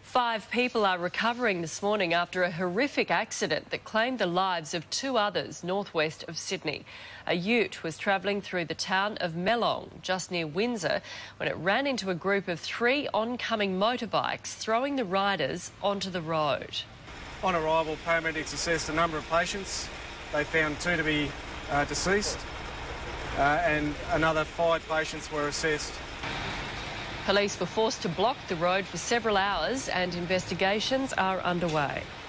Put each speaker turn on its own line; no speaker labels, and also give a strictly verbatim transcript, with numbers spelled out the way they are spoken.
Five people are recovering this morning after a horrific accident that claimed the lives of two others northwest of Sydney. A ute was travelling through the town of Melong, just near Windsor, when it ran into a group of three oncoming motorbikes, throwing the riders onto the road.
On arrival, paramedics assessed a number of patients. They found two to be uh, deceased uh, and another five patients were assessed.
Police were forced to block the road for several hours and investigations are underway.